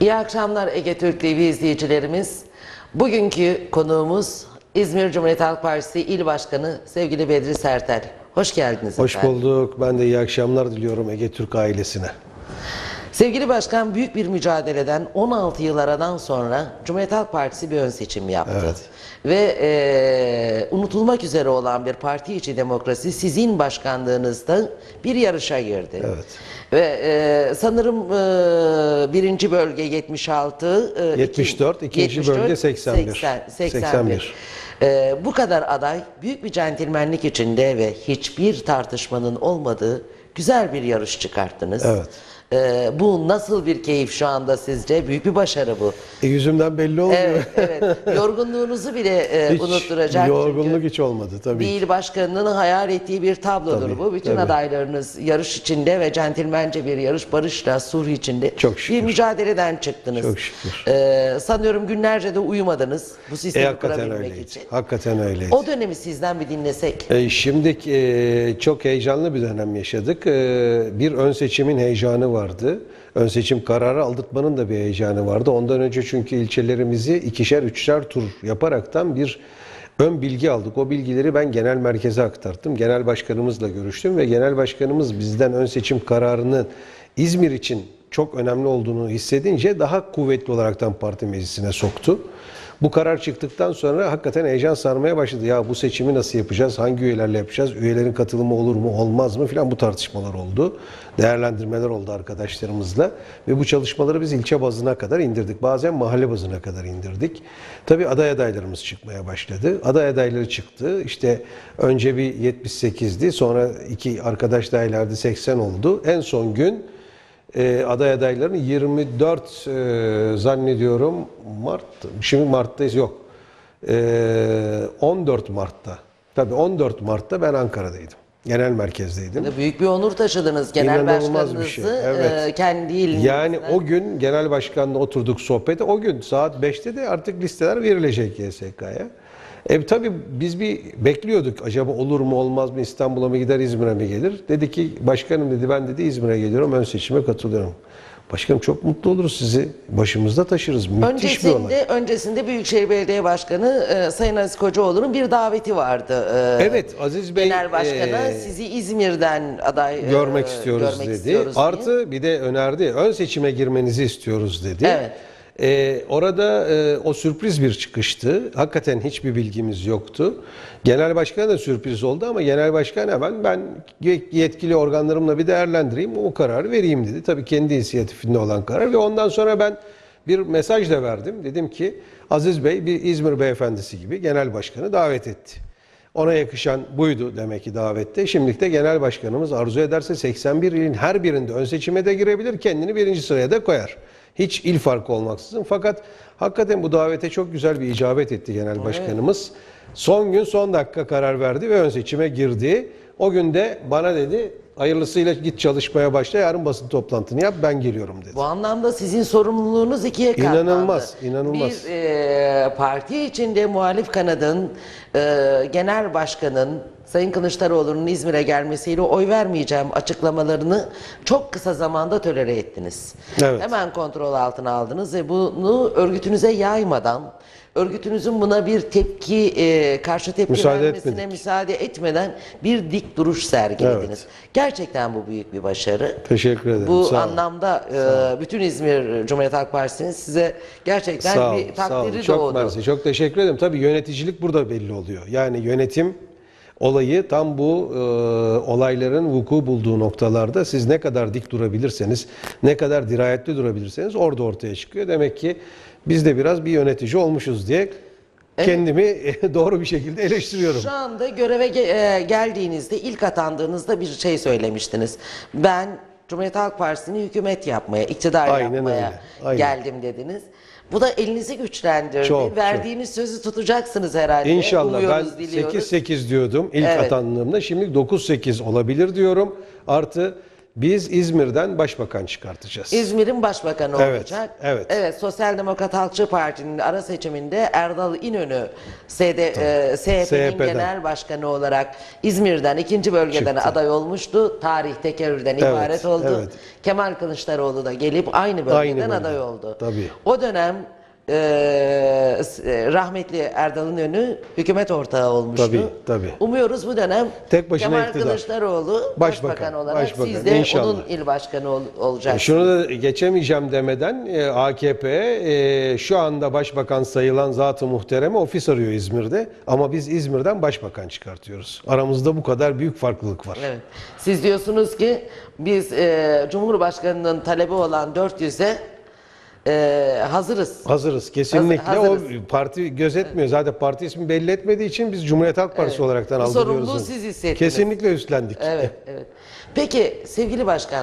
İyi akşamlar Ege Türk TV izleyicilerimiz. Bugünkü konuğumuz İzmir Cumhuriyet Halk Partisi İl Başkanı sevgili Bedri Sertel. Hoş geldiniz Hoş efendim. bulduk. Ben de iyi akşamlar diliyorum Ege Türk ailesine. Sevgili Başkan, büyük bir mücadeleden 16 yıl aradan sonra Cumhuriyet Halk Partisi bir ön seçim yaptı. Evet. Ve unutulmak üzere olan bir parti içi demokrasi sizin başkanlığınızda bir yarışa girdi. Evet. Ve sanırım birinci bölge 76, 74, ikinci bölge 81. 81. Bu kadar aday büyük bir centilmenlik içinde ve hiçbir tartışmanın olmadığı güzel bir yarış çıkarttınız. Evet. Bu nasıl bir keyif şu anda sizce? Büyük bir başarı bu. Yüzümden belli olmuyor. Evet, evet. Yorgunluğunuzu bile Hiç unutturacak. yorgunluk Çünkü hiç olmadı tabii. bir il başkanının hayal ettiği bir tablodur Tabii, bu. Bütün tabii. adaylarınız yarış içinde ve centilmence bir yarış, barışla, sulh içinde Çok şükür. bir mücadeleden çıktınız. Çok şükür. Sanıyorum günlerce de uyumadınız bu sistemi Hakikaten kurabilmek öyleydi. için. Hakikaten öyleydi. O dönemi sizden bir dinlesek. Şimdi çok heyecanlı bir dönem yaşadık. Bir ön seçimin heyecanı vardı. Ön seçim kararı aldırtmanın da bir heyecanı vardı. Ondan önce çünkü ilçelerimizi ikişer, üçer tur yaparaktan bir ön bilgi aldık. O bilgileri ben genel merkeze aktarttım. Genel başkanımızla görüştüm ve genel başkanımız bizden ön seçim kararının İzmir için çok önemli olduğunu hissedince daha kuvvetli olaraktan parti meclisine soktu. Bu karar çıktıktan sonra hakikaten heyecan sarmaya başladı. Ya bu seçimi nasıl yapacağız? Hangi üyelerle yapacağız? Üyelerin katılımı olur mu, olmaz mı filan bu tartışmalar oldu. Değerlendirmeler oldu arkadaşlarımızla. Ve bu çalışmaları biz ilçe bazına kadar indirdik. Bazen mahalle bazına kadar indirdik. Tabii aday adaylarımız çıkmaya başladı. Aday adayları çıktı. İşte önce bir 78'di. Sonra iki arkadaş adaylardı 80 oldu. En son gün aday adaylarını 24 zannediyorum Mart, şimdi Mart'tayız yok. 14 Mart'ta. Tabii 14 Mart'ta ben Ankara'daydım. Genel merkezdeydim. Büyük bir onur taşıdınız. Genel İnanılmaz başkanınızı bir şey. Evet. kendi ilinizden. Yani o gün genel başkanla oturduk sohbete. O gün saat 5'te de artık listeler verilecek YSK'ya. Tabii biz bir bekliyorduk. Acaba olur mu olmaz mı, İstanbul'a mı gider, İzmir'e mi gelir? Dedi ki başkanım dedi, ben dedi İzmir'e geliyorum, ön seçime katılıyorum. Başkanım çok mutlu oluruz, sizi başımızda taşırız. Müthiş bir olay. Öncesinde Büyükşehir Belediye Başkanı Sayın Aziz Kocaoğlu'nun bir daveti vardı. Evet, Aziz Bey Genel Başkan'a sizi İzmir'den aday görmek istiyoruz dedi. istiyoruz diye. Artı bir de önerdi. Ön seçime girmenizi istiyoruz dedi. Evet. Orada o sürpriz bir çıkıştı. Hakikaten hiçbir bilgimiz yoktu. Genel başkana da sürpriz oldu ama genel başkan hemen ben yetkili organlarımla bir değerlendireyim, o kararı vereyim dedi. Tabii kendi inisiyatifinde olan karar ve ondan sonra ben bir mesaj da verdim. Dedim ki Aziz Bey bir İzmir beyefendisi gibi genel başkanı davet etti. Ona yakışan buydu demek ki davette. Şimdilik de genel başkanımız arzu ederse 81 ilin her birinde ön seçime de girebilir, kendini birinci sıraya da koyar. Hiç il farkı olmaksızın. Fakat hakikaten bu davete çok güzel bir icabet etti genel başkanımız. Son gün son dakika karar verdi ve ön seçime girdi. O gün de bana dedi hayırlısıyla git çalışmaya başla, yarın basın toplantını yap, ben geliyorum dedi. Bu anlamda sizin sorumluluğunuz ikiye katlandı. İnanılmaz, inanılmaz. Bir parti içinde muhalif kanadın, genel başkanın, Sayın Kılıçdaroğlu'nun İzmir'e gelmesiyle oy vermeyeceğim açıklamalarını çok kısa zamanda tolere ettiniz. Evet. Hemen kontrol altına aldınız ve bunu örgütünüze yaymadan, örgütünüzün buna bir tepki, karşı tepki Müsaade vermesine etmedik. müsaade etmeden bir dik duruş sergilediniz. Evet. Gerçekten bu büyük bir başarı. Teşekkür ederim. Bu Sağ olun. anlamda bütün İzmir Cumhuriyet Halk Partisi'nin size gerçekten Sağ olun, bir sağ olun. takdiri Çok doğdu. mersi, çok teşekkür ederim. Tabii yöneticilik burada belli oluyor. Yani yönetim olayı tam bu olayların vuku bulduğu noktalarda siz ne kadar dik durabilirseniz, ne kadar dirayetli durabilirseniz orada ortaya çıkıyor. Demek ki biz de biraz bir yönetici olmuşuz diye kendimi doğru bir şekilde eleştiriyorum. Şu anda göreve geldiğinizde, ilk atandığınızda bir şey söylemiştiniz. Ben Cumhuriyet Halk Partisi'ni hükümet yapmaya, iktidar Aynen yapmaya öyle, aynen. geldim dediniz. Bu da elinizi güçlendirdi. Çok, Verdiğiniz sözü tutacaksınız herhalde. İnşallah. Umuyoruz, Ben diliyoruz. 8-8 diyordum ilk Evet. atandığımda. Şimdi 9-8 olabilir diyorum. Artı Biz İzmir'den başbakan çıkartacağız. İzmir'in başbakanı Evet, olacak. evet. Evet, Sosyal Demokrat Halkçı Parti'nin ara seçiminde Erdal İnönü SHP'nin SHP'den. genel başkanı olarak İzmir'den, ikinci bölgeden Çıktı. aday olmuştu. Tarih tekerrürden ibaret oldu. evet. Kemal Kılıçdaroğlu da gelip aynı bölgeden aday oldu. Tabii. O dönem rahmetli Erdal İnönü hükümet ortağı olmuştu. Tabii. Umuyoruz bu dönem Tek başına Kemal iktidar. Başkılıçdaroğlu başbakan olarak siz de inşallah. onun il başkanı olacaksınız. Şunu da geçemeyeceğim demeden AKP şu anda başbakan sayılan zat-ı muhtereme ofis arıyor İzmir'de. Ama biz İzmir'den başbakan çıkartıyoruz. Aramızda bu kadar büyük farklılık var. Evet. Siz diyorsunuz ki biz Cumhurbaşkanı'nın talebi olan 400'e hazırız. Hazırız kesinlikle. Hazırız. O parti gözetmiyor. Zaten parti ismi belli etmediği için biz Cumhuriyet Halk Partisi olaraktan Bu algılıyoruz. sorumluluğu siz hissettiniz. Kesinlikle üstlendik. Evet. Peki sevgili başkan,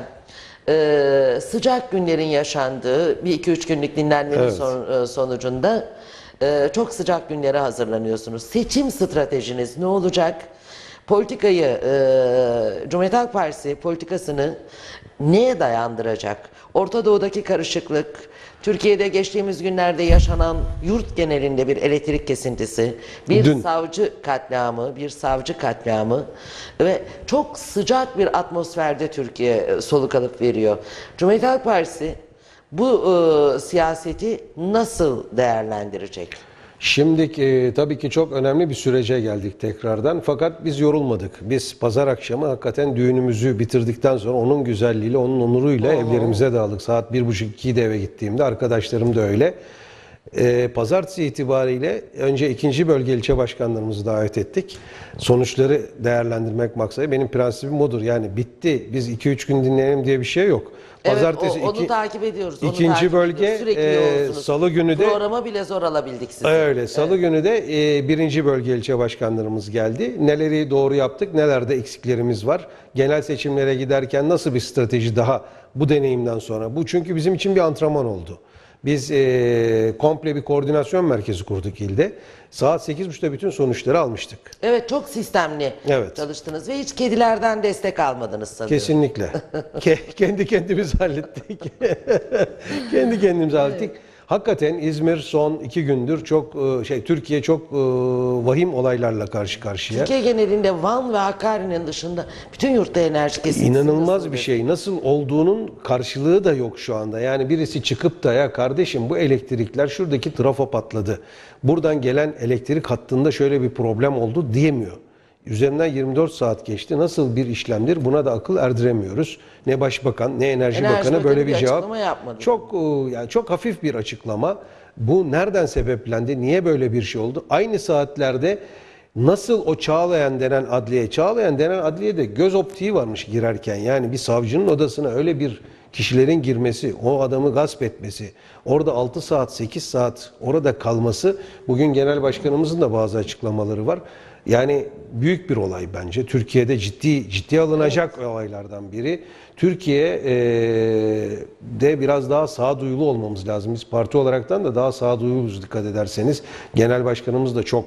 sıcak günlerin yaşandığı bir 2-3 günlük dinlenmenin sonucunda çok sıcak günlere hazırlanıyorsunuz. Seçim stratejiniz ne olacak? Politikayı, Cumhuriyet Halk Partisi politikasını neye dayandıracak? Orta Doğu'daki karışıklık, Türkiye'de geçtiğimiz günlerde yaşanan yurt genelinde bir elektrik kesintisi, bir savcı katliamı ve çok sıcak bir atmosferde Türkiye soluk alıp veriyor. Cumhuriyet Halk Partisi bu siyaseti nasıl değerlendirecek? Şimdi tabii ki çok önemli bir sürece geldik tekrardan. Fakat biz yorulmadık. Biz pazar akşamı hakikaten düğünümüzü bitirdikten sonra onun güzelliğiyle, onun onuruyla evlerimize dağıldık. Saat 1.30-2'de eve gittiğimde arkadaşlarım da öyle. Pazartesi itibariyle önce 2. bölge ilçe başkanlarımızı davet ettik. Sonuçları değerlendirmek maksadı. Benim prensibim odur. Yani bitti, biz 2-3 gün dinleyelim diye bir şey yok. Pazartesi onu takip ediyoruz. Onu İkinci takip bölge ediyoruz. Sürekli yoğunsunuz. Salı günü de programa bile zor alabildik sizi. öyle. Salı günü de 1. bölge ilçe başkanlarımız geldi. Neleri doğru yaptık, nelerde eksiklerimiz var. Genel seçimlere giderken nasıl bir strateji daha bu deneyimden sonra? Bu çünkü bizim için bir antrenman oldu. Biz komple bir koordinasyon merkezi kurduk ilde. Saat 8.30'da bütün sonuçları almıştık. Evet, çok sistemli çalıştınız ve hiç kedilerden destek almadınız sanıyorum. Kesinlikle. Kendi kendimiz hallettik. Kendi kendimize hallettik. Hakikaten İzmir son 2 gündür çok Türkiye çok vahim olaylarla karşı karşıya. Türkiye genelinde Van ve Hakkari'nin dışında bütün yurtta enerji kesintisi. İnanılmaz bir şey. Nasıl olduğunun karşılığı da yok şu anda. Yani birisi çıkıp da ya kardeşim bu elektrikler şuradaki trafo patladı. Buradan gelen elektrik hattında şöyle bir problem oldu diyemiyor. Üzerinden 24 saat geçti. Nasıl bir işlemdir? Buna da akıl erdiremiyoruz. Ne Başbakan ne Enerji Bakanı böyle bir cevap. Çok hafif bir açıklama. Bu nereden sebeplendi? Niye böyle bir şey oldu? Aynı saatlerde nasıl o Çağlayan denen adliyede göz optiği varmış girerken. Yani bir savcının odasına öyle bir kişilerin girmesi, o adamı gasp etmesi, orada 6 saat, 8 saat orada kalması, bugün Genel Başkanımızın da bazı açıklamaları var. Yani büyük bir olay bence. Türkiye'de ciddi alınacak olaylardan biri. Türkiye'de biraz daha sağduyulu olmamız lazım. Biz parti olaraktan da daha sağduyuluyuz dikkat ederseniz. Genel Başkanımız da çok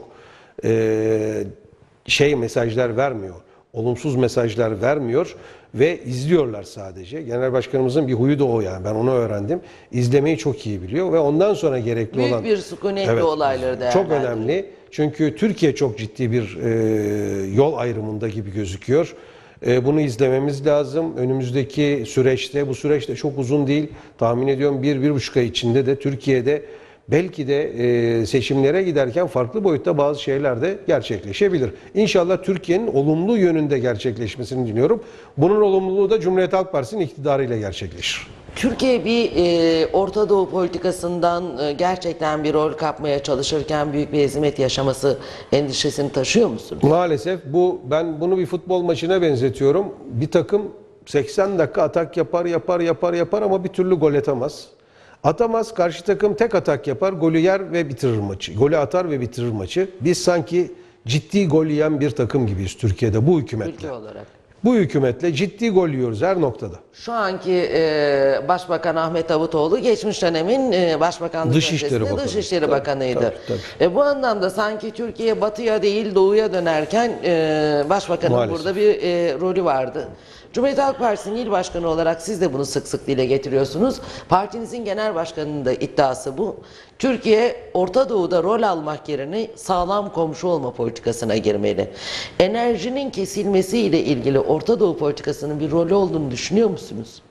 mesajlar vermiyor. Olumsuz mesajlar vermiyor ve izliyorlar sadece. Genel Başkanımızın bir huyu da o yani. Ben onu öğrendim. İzlemeyi çok iyi biliyor ve ondan sonra gerekli olan... Büyük bir sükunetli olayları değerlendiriyor. Çok önemli. Çünkü Türkiye çok ciddi bir yol ayrımında gibi gözüküyor. Bunu izlememiz lazım. Önümüzdeki süreçte, bu süreçte çok uzun değil. Tahmin ediyorum 1-1,5 ay içinde de Türkiye'de belki de seçimlere giderken farklı boyutta bazı şeyler de gerçekleşebilir. İnşallah Türkiye'nin olumlu yönünde gerçekleşmesini diliyorum. Bunun olumluluğu da Cumhuriyet Halk Partisi'nin iktidarıyla gerçekleşir. Türkiye bir Orta Doğu politikasından gerçekten bir rol kapmaya çalışırken büyük bir hezimет yaşaması endişesini taşıyor musunuz? Maalesef ben bunu bir futbol maçına benzetiyorum. Bir takım 80 dakika atak yapar ama bir türlü gol atamaz. Atamaz, karşı takım tek atak yapar, golü yer ve bitirir maçı. Golü atar ve bitirir maçı. Biz sanki ciddi gol yiyen bir takım gibiyiz Türkiye'de bu hükümetle. Ülke olarak. Bu hükümetle ciddi gol yiyoruz her noktada. Şu anki Başbakan Ahmet Davutoğlu geçmiş dönemin Başbakanlık Dışişleri öncesinde Bakanı. Dışişleri Tabii, Bakanıydı. tabii. Bu anlamda sanki Türkiye batıya değil doğuya dönerken Başbakanın Maalesef. burada bir rolü vardı. Cumhuriyet Halk Partisi'nin il başkanı olarak siz de bunu sık sık dile getiriyorsunuz. Partinizin genel başkanının da iddiası bu. Türkiye Orta Doğu'da rol almak yerine sağlam komşu olma politikasına girmeli. Enerjinin kesilmesiyle ilgili Orta Doğu politikasının bir rolü olduğunu düşünüyor musunuz?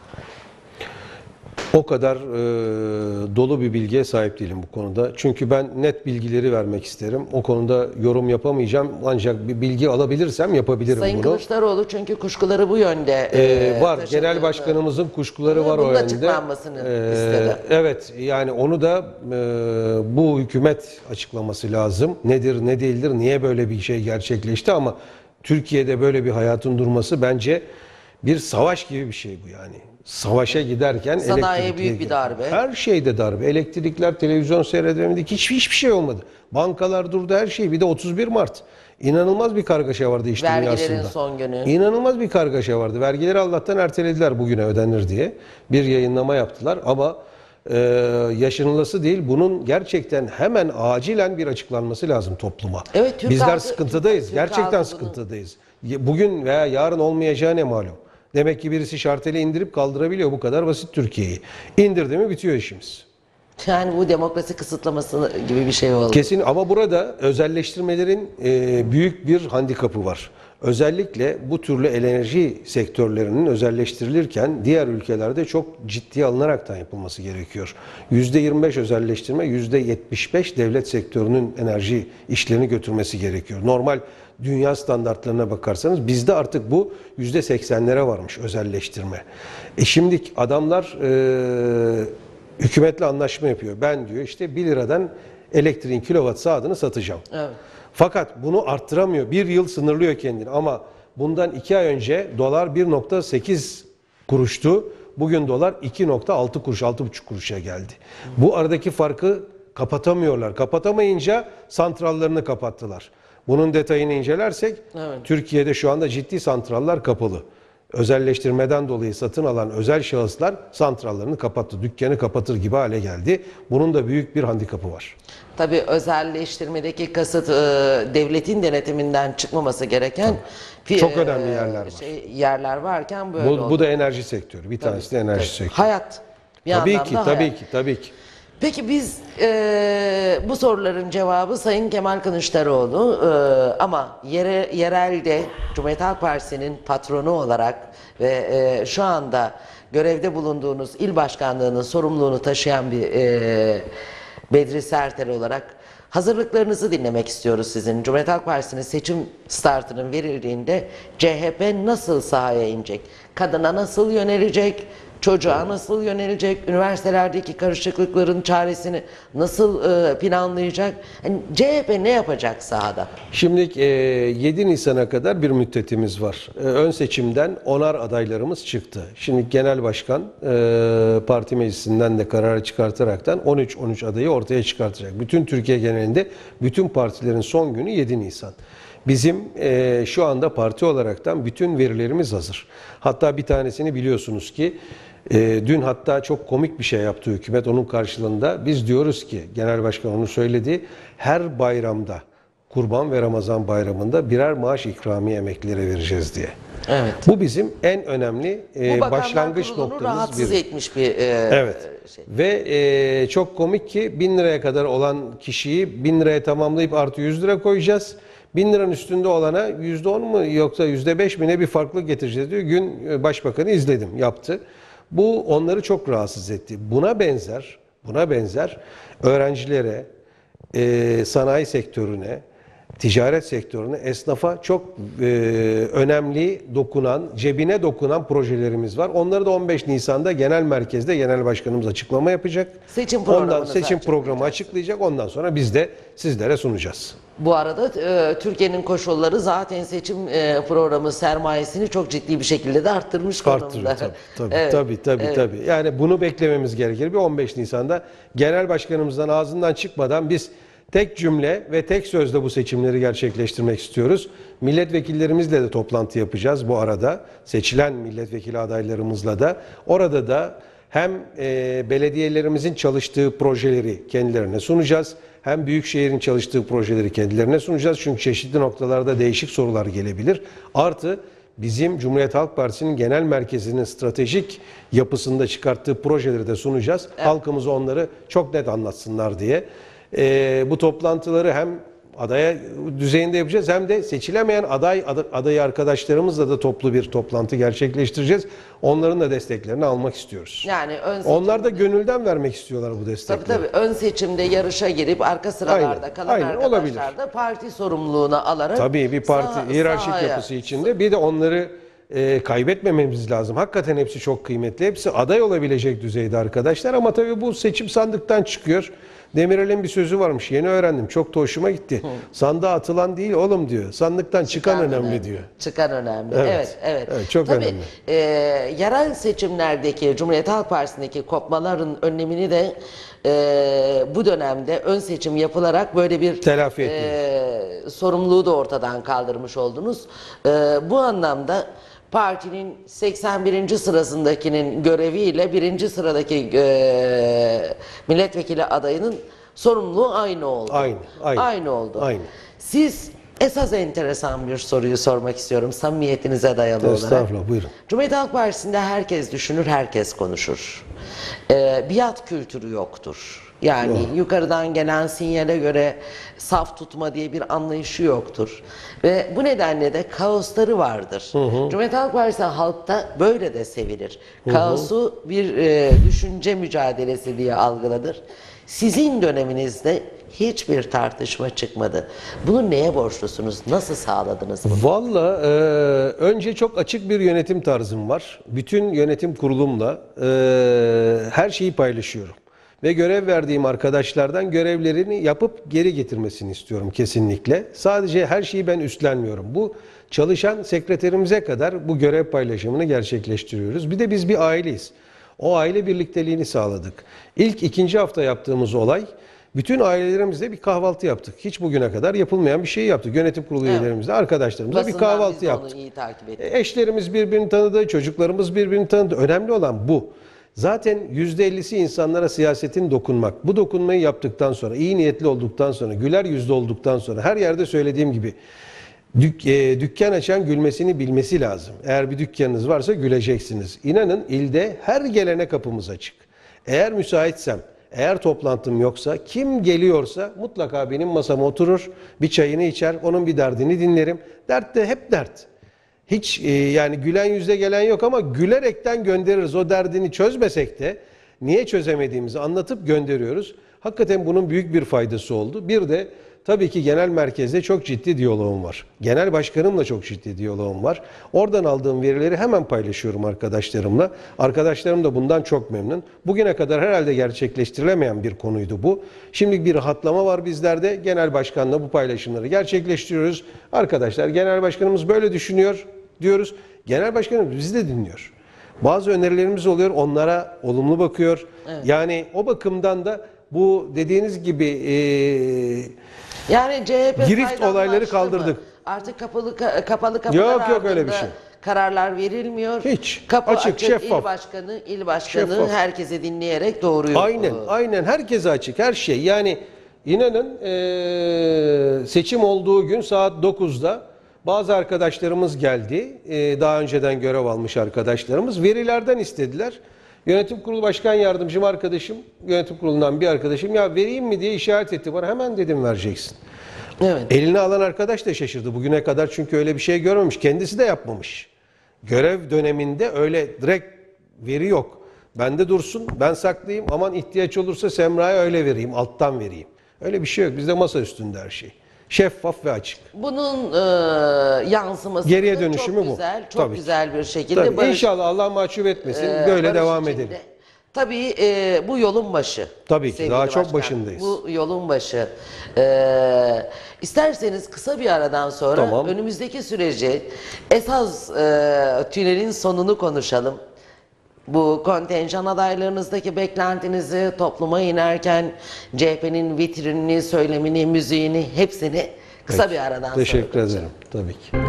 O kadar dolu bir bilgiye sahip değilim bu konuda. Çünkü ben net bilgileri vermek isterim. O konuda yorum yapamayacağım. Ancak bir bilgi alabilirsem yapabilirim Sayın bunu. Kılıçdaroğlu çünkü kuşkuları bu yönde Var. taşıdığını- Genel başkanımızın kuşkuları var o Bunun da yönde. açıklanmasını istedi. Evet. Yani onu da bu hükümet açıklaması lazım. Nedir, ne değildir, niye böyle bir şey gerçekleşti ama Türkiye'de böyle bir hayatın durması bence bir savaş gibi bir şey bu yani. Savaşa giderken Sanayiye elektrikli büyük bir darbe. Her şeyde darbe. Elektrikler, televizyon seyredemedik. Hiçbir şey olmadı. Bankalar durdu, her şey. Bir de 31 Mart. İnanılmaz bir kargaşa vardı iş Vergilerin dünyasında. son günü. İnanılmaz bir kargaşa vardı. Vergileri Allah'tan ertelediler bugüne ödenir diye. Bir yayınlama yaptılar ama yaşanılası değil. Bunun gerçekten hemen acilen bir açıklanması lazım topluma. Evet, Türk Bizler halkı- sıkıntıdayız. Türk Gerçekten halkı bunu- sıkıntıdayız. Bugün veya yarın olmayacağı ne malum. Demek ki birisi şarteli indirip kaldırabiliyor. Bu kadar basit Türkiye'yi. İndirdi mi bitiyor işimiz. Yani bu demokrasi kısıtlaması gibi bir şey oldu. Kesin ama burada özelleştirmelerin büyük bir handikapı var. Özellikle bu türlü enerji sektörlerinin özelleştirilirken diğer ülkelerde çok ciddiye alınaraktan yapılması gerekiyor. %25 özelleştirme, %75 devlet sektörünün enerji işlerini götürmesi gerekiyor. Normal dünya standartlarına bakarsanız bizde artık bu %80'lere varmış özelleştirme. Şimdi adamlar hükümetle anlaşma yapıyor. Ben diyor işte 1 liradan elektriğin kilowatt saatini satacağım. Evet. Fakat bunu arttıramıyor. Bir yıl sınırlıyor kendini ama bundan 2 ay önce dolar 1,8 kuruştu. Bugün dolar 2,6 kuruş, 6,5 kuruşa geldi. Bu aradaki farkı kapatamıyorlar. Kapatamayınca santrallerini kapattılar. Bunun detayını incelersek Evet. Türkiye'de şu anda ciddi santrallar kapalı. Özelleştirmeden dolayı satın alan özel şahıslar santrallerini kapattı. Dükkanı kapatır gibi hale geldi. Bunun da büyük bir handikapı var. Tabii özelleştirmedeki kasıt devletin denetiminden çıkmaması gereken Çok önemli yerler var. yerler varken böyle oldu. Bu da enerji sektörü. Bir tanesi de enerji sektörü. Hayat. Bir Tabii yandan ki, da tabii hayat. ki, tabii ki. Peki biz bu soruların cevabı Sayın Kemal Kılıçdaroğlu ama yerelde Cumhuriyet Halk Partisi'nin patronu olarak ve şu anda görevde bulunduğunuz il başkanlığının sorumluluğunu taşıyan bir Bedri Sertel olarak hazırlıklarınızı dinlemek istiyoruz sizin. Cumhuriyet Halk Partisi'nin seçim startının verildiğinde CHP nasıl sahaya inecek? Kadına nasıl yönelecek? Çocuğa nasıl yönelecek? Üniversitelerdeki karışıklıkların çaresini nasıl planlayacak? Yani CHP ne yapacak sahada? Şimdi 7 Nisan'a kadar bir müddetimiz var. Ön seçimden 10'ar adaylarımız çıktı. Şimdi Genel Başkan parti meclisinden de kararı çıkartaraktan 13 adayı ortaya çıkartacak. Bütün Türkiye genelinde bütün partilerin son günü 7 Nisan. Bizim şu anda parti olaraktan bütün verilerimiz hazır. Hatta bir tanesini biliyorsunuz ki dün hatta çok komik bir şey yaptı hükümet onun karşılığında. Biz diyoruz ki Genel Başkan onu söyledi. Her bayramda Kurban ve Ramazan bayramında birer maaş ikramiye emeklilere vereceğiz diye. Evet. Bu bizim en önemli Bu başlangıç Kurulu'nu noktamız. rahatsız etmiş bir Evet. şey. Ve çok komik ki 1000 liraya kadar olan kişiyi 1000 liraya tamamlayıp artı 100 lira koyacağız. 1000 liranın üstünde olana %10 mu yoksa %5 mi ne bir farklılık getireceğiz diyor. Gün Başbakanı izledim, yaptı. Bu onları çok rahatsız etti. Buna benzer öğrencilere, sanayi sektörüne, ticaret sektörüne, esnafa çok önemli dokunan, cebine dokunan projelerimiz var. Onları da 15 Nisan'da genel merkezde genel başkanımız açıklama yapacak. Seçim programını Ondan seçim açıklayacak. programı açıklayacak. Ondan sonra biz de sizlere sunacağız. Bu arada Türkiye'nin koşulları zaten seçim programı sermayesini çok ciddi bir şekilde de arttırmış Arttırır konumda. tabii. Evet. Tabii. Yani bunu beklememiz gerekir. Bir 15 Nisan'da genel başkanımızdan ağzından çıkmadan biz Tek cümle ve tek sözle bu seçimleri gerçekleştirmek istiyoruz. Milletvekillerimizle de toplantı yapacağız bu arada. Seçilen milletvekili adaylarımızla da. Orada da hem belediyelerimizin çalıştığı projeleri kendilerine sunacağız. Hem Büyükşehir'in çalıştığı projeleri kendilerine sunacağız. Çünkü çeşitli noktalarda değişik sorular gelebilir. Artı bizim Cumhuriyet Halk Partisi'nin genel merkezinin stratejik yapısında çıkarttığı projeleri de sunacağız. Evet. Halkımız onları çok net anlatsınlar diye. Bu toplantıları hem adaya düzeyinde yapacağız hem de seçilemeyen adayı arkadaşlarımızla da toplu bir toplantı gerçekleştireceğiz. Onların da desteklerini almak istiyoruz. Yani onlar da gönülden vermek istiyorlar bu destekleri. Tabii ön seçimde yarışa girip arka sıralarda kalan arkadaşlar olabilir. Da parti sorumluluğunu alarak tabii bir parti hiyerarşik yapısı içinde bir de onları kaybetmememiz lazım. Hakikaten hepsi çok kıymetli. Hepsi aday olabilecek düzeyde arkadaşlar ama tabii bu seçim sandıktan çıkıyor. Demirel'in bir sözü varmış. Yeni öğrendim. Çok da hoşuma gitti. Sandığa atılan değil oğlum diyor. Sandıktan çıkan önemli diyor. Çıkan önemli. Evet. Çok tabii, önemli. Yerel seçimlerdeki Cumhuriyet Halk Partisi'ndeki kopmaların önlemini de bu dönemde ön seçim yapılarak böyle bir sorumluluğu da ortadan kaldırmış oldunuz. Bu anlamda partinin 81. sırasındakinin göreviyle 1. sıradaki milletvekili adayının sorumluluğu aynı oldu. Aynı oldu. Aynı. Siz esas enteresan bir soruyu sormak istiyorum samimiyetinize dayalı olarak. Estağfurullah, buyurun. Cumhuriyet Halk Partisi'nde herkes düşünür, herkes konuşur. Biat kültürü yoktur. Yani yukarıdan gelen sinyale göre saf tutma diye bir anlayışı yoktur. Ve bu nedenle de kaosları vardır. Cumhuriyet Halk Partisi halkta böyle de sevilir. Kaosu bir düşünce mücadelesi diye algılanır. Sizin döneminizde hiçbir tartışma çıkmadı. Bunu neye borçlusunuz? Nasıl sağladınız bunu? Valla önce çok açık bir yönetim tarzım var. Bütün yönetim kurulumla her şeyi paylaşıyorum. Ve görev verdiğim arkadaşlardan görevlerini yapıp geri getirmesini istiyorum kesinlikle. Sadece her şeyi ben üstlenmiyorum. Bu çalışan sekreterimize kadar bu görev paylaşımını gerçekleştiriyoruz. Bir de biz bir aileyiz. O aile birlikteliğini sağladık. İlk 2. hafta yaptığımız olay, bütün ailelerimizle bir kahvaltı yaptık. Hiç bugüne kadar yapılmayan bir şey yaptık. Yönetim kurulu üyelerimizle, arkadaşlarımızla bir kahvaltı yaptık. Iyi takip ettik. Eşlerimiz birbirini tanıdı, çocuklarımız birbirini tanıdı. Önemli olan bu. Zaten %50'si insanlara siyasetin dokunmak. Bu dokunmayı yaptıktan sonra, iyi niyetli olduktan sonra, güler yüzlü olduktan sonra, her yerde söylediğim gibi dükkan açan gülmesini bilmesi lazım. Eğer bir dükkanınız varsa güleceksiniz. İnanın ilde her gelene kapımız açık. Eğer müsaitsem, eğer toplantım yoksa, kim geliyorsa mutlaka benim masama oturur, bir çayını içer, onun bir derdini dinlerim. Dert de hep dert. Hiç yani gülen yüzle gelen yok ama gülerekten göndeririz. O derdini çözmesek de niye çözemediğimizi anlatıp gönderiyoruz. Hakikaten bunun büyük bir faydası oldu. Bir de tabii ki genel merkezde çok ciddi diyaloğum var. Genel başkanımla çok ciddi diyaloğum var. Oradan aldığım verileri hemen paylaşıyorum arkadaşlarımla. Arkadaşlarım da bundan çok memnun. Bugüne kadar herhalde gerçekleştirilemeyen bir konuydu bu. Şimdi bir rahatlama var bizlerde. Genel başkanla bu paylaşımları gerçekleştiriyoruz. Arkadaşlar genel başkanımız böyle düşünüyor diyoruz. Genel başkanımız bizi de dinliyor. Bazı önerilerimiz oluyor. Onlara olumlu bakıyor. Evet. Yani o bakımdan da bu dediğiniz gibi yani CHP girift olayları kaldırdık. Artık kapalı kapılar yok öyle bir şey. Kararlar verilmiyor. Hiç. Kapı açık, şeffaf. İl başkanı herkesi dinleyerek doğruyor. Aynen herkese açık her şey. Yani inanın seçim olduğu gün saat 9'da bazı arkadaşlarımız geldi. Daha önceden görev almış arkadaşlarımız. Verilerden istediler. Yönetim kurulu başkan yardımcım arkadaşım, yönetim kurulundan bir arkadaşım ya vereyim mi diye işaret etti bana. Hemen dedim vereceksin. Evet. Eline alan arkadaş da şaşırdı bugüne kadar çünkü öyle bir şey görmemiş. Kendisi de yapmamış. Görev döneminde öyle direkt veri yok. Bende dursun, ben saklayayım. Aman ihtiyaç olursa Semra'ya öyle vereyim, alttan vereyim. Öyle bir şey yok. Bizde masa üstünde her şey. Şeffaf ve açık. Bunun yansıması geriye dönüşümü çok güzel, bu. çok güzel bir şekilde. Tabii. İnşallah Allah mahcup etmesin. Böyle devam edelim. Tabii bu yolun başı. Tabii ki daha çok başındayız. Bu yolun başı. İsterseniz kısa bir aradan sonra önümüzdeki süreci esas tünelin sonunu konuşalım. Bu kontenjan adaylarınızdaki beklentinizi, topluma inerken CHP'nin vitrinini, söylemini, müziğini, hepsini kısa bir aradan sonra Teşekkür konuşalım. ederim. Tabii ki.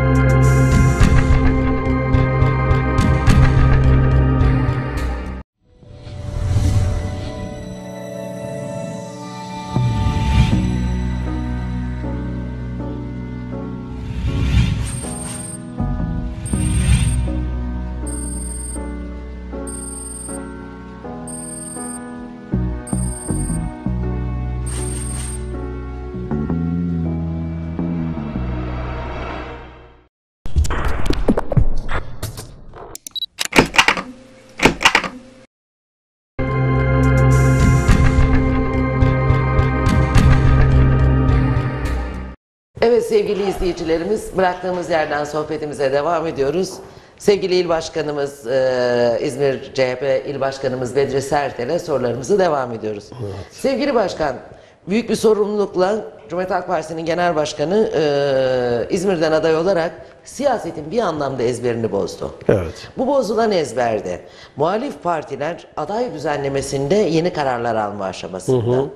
Evet sevgili izleyicilerimiz, bıraktığımız yerden sohbetimize devam ediyoruz. Sevgili İl Başkanımız, İzmir CHP İl Başkanımız Bedri Sertel'e sorularımızı devam ediyoruz. Evet. Sevgili Başkan, büyük bir sorumlulukla Cumhuriyet Halk Partisi'nin Genel Başkanı İzmir'den aday olarak siyasetin bir anlamda ezberini bozdu. Evet. Bu bozulan ezberde muhalif partiler aday düzenlemesinde yeni kararlar alma aşamasında.